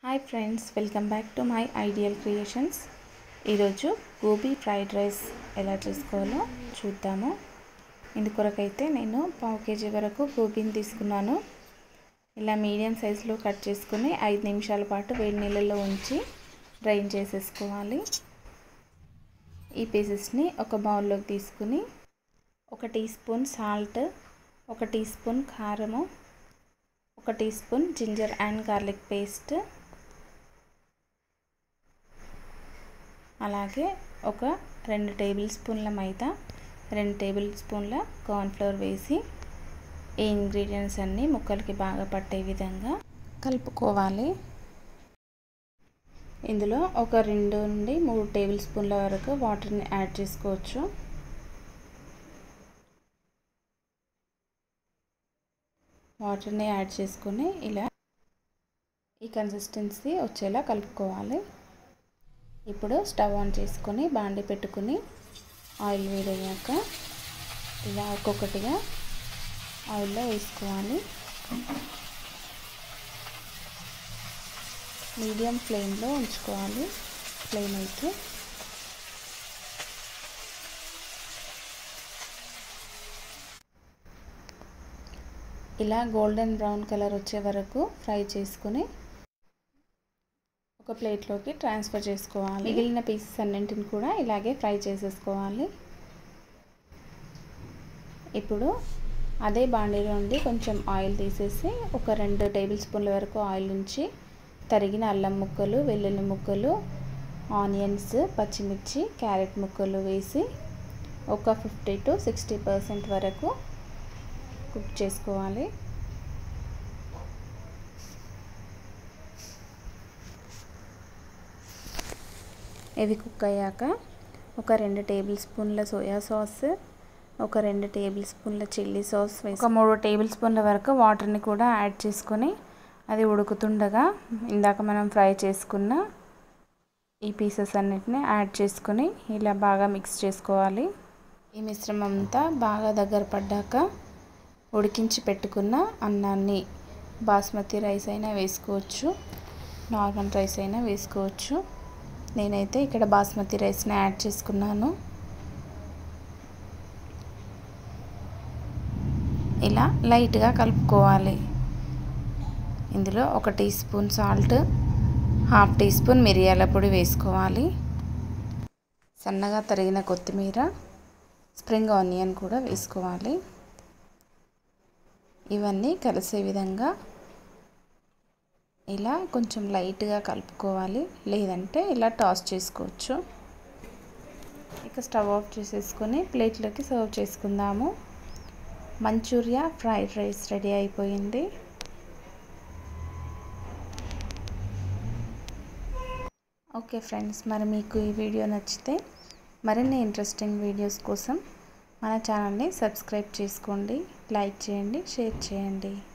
Hi friends, welcome back to my ideal creations. ఈరోజు gobi fried rice ఎలా చేసుకోవాలో చూద్దాము. ఇందుకొరకైతే నేను 1/2 kg వరకు గోబీని తీసుకున్నాను. ఇలా మీడియం సైజులో కట్ చేసుకుని 5 నిమిషాల పాటు వేడి నీళ్ళలో ఉంచి డ్రైన్ చేసేసుకోవాలి. ఈ పీసెస్ని ఒక బౌల్లోకి తీసుకుని 1 teaspoon salt, 1 teaspoon కారము, 1 teaspoon ginger and garlic paste, అలాగే ఒక 2 టేబుల్ స్పూన్ల మైదా, 2 టేబుల్ స్పూన్ల కార్న్ఫ్లోర్ వేసి ఈ ఇంగ్రీడియంట్స్ అన్నీ ముక్కలకి బాగా పట్టే విధంగా కలుపుకోవాలి. ఇందులో ఒక 2 నుండి 3 టేబుల్ స్పూన్ల వరకు వాటర్ని యాడ్ చేసుకోవచ్చు. వాటర్ని యాడ్ చేసుకొని ఇలా ఈ కన్సిస్టెన్సీ వచ్చేలా కలుపుకోవాలి. ఇప్పుడు స్టవ్ ఆన్ చేసుకొని బాండి పెట్టుకుని ఆయిల్ వేడయ్యాక ఇలా ఒక్కొక్కటిగా ఆయిల్లో వేసుకోవాలి. మీడియం ఫ్లేమ్లో ఉంచుకోవాలి. ఫ్లేమ్ అయితే ఇలా గోల్డెన్ బ్రౌన్ కలర్ వచ్చే వరకు ఫ్రై చేసుకుని ఒక ప్లేట్లోకి ట్రాన్స్ఫర్ చేసుకోవాలి. మిగిలిన పీసెస్ అన్నింటిని కూడా ఇలాగే ఫ్రై చేసేసుకోవాలి. ఇప్పుడు అదే బాండీలో నుండి కొంచెం ఆయిల్ తీసేసి ఒక 2 టేబుల్ స్పూన్ల వరకు ఆయిల్ ఉంచి తరిగిన అల్లం ముక్కలు, వెల్లుల్లి ముక్కలు, ఆనియన్స్, పచ్చిమిర్చి, క్యారెట్ ముక్కలు వేసి ఒక 50 to 60% వరకు కుక్ చేసుకోవాలి. ఇవి కుక్ అయ్యాక ఒక 2 టేబుల్ స్పూన్ల సోయా సాస్, ఒక 2 టేబుల్ స్పూన్ల చిల్లీ సాస్ వేసి ఒక 3 టేబుల్ స్పూన్ల వరకు వాటర్ని కూడా యాడ్ చేసుకొని అది ఉడుకుతుండగా ఇందాక మనం ఫ్రై చేసుకున్న ఈ పీసెస్ అన్నిటిని యాడ్ చేసుకొని ఇలా బాగా మిక్స్ చేసుకోవాలి. ఈ మిశ్రమం అంతా బాగా దగ్గర పడ్డాక ఉడికించి పెట్టుకున్న అన్నాన్ని, బాస్మతి రైస్ అయినా వేసుకోవచ్చు, నార్మల్ రైస్ అయినా వేసుకోవచ్చు. నేనైతే ఇక్కడ బాస్మతి రైస్ని యాడ్ చేసుకున్నాను. ఇలా లైట్గా కలుపుకోవాలి. ఇందులో 1 teaspoon salt, 1/2 teaspoon మిరియాల పొడి వేసుకోవాలి. సన్నగా తరిగిన కొత్తిమీర, స్ప్రింగ్ ఆనియన్ కూడా వేసుకోవాలి. ఇవన్నీ కలిసే విధంగా ఇలా కొంచెం లైట్గా కలుపుకోవాలి, లేదంటే ఇలా టాస్ చేసుకోవచ్చు. ఇక స్టవ్ ఆఫ్ చేసేసుకొని ప్లేట్లోకి సర్వ్ చేసుకుందాము. మంచూరియా ఫ్రైడ్ రైస్ రెడీ అయిపోయింది. ఓకే ఫ్రెండ్స్, మరి మీకు ఈ వీడియో నచ్చితే మరిన్ని ఇంట్రెస్టింగ్ వీడియోస్ కోసం మన ఛానల్ని సబ్స్క్రైబ్ చేసుకోండి, లైక్ చేయండి, షేర్ చేయండి.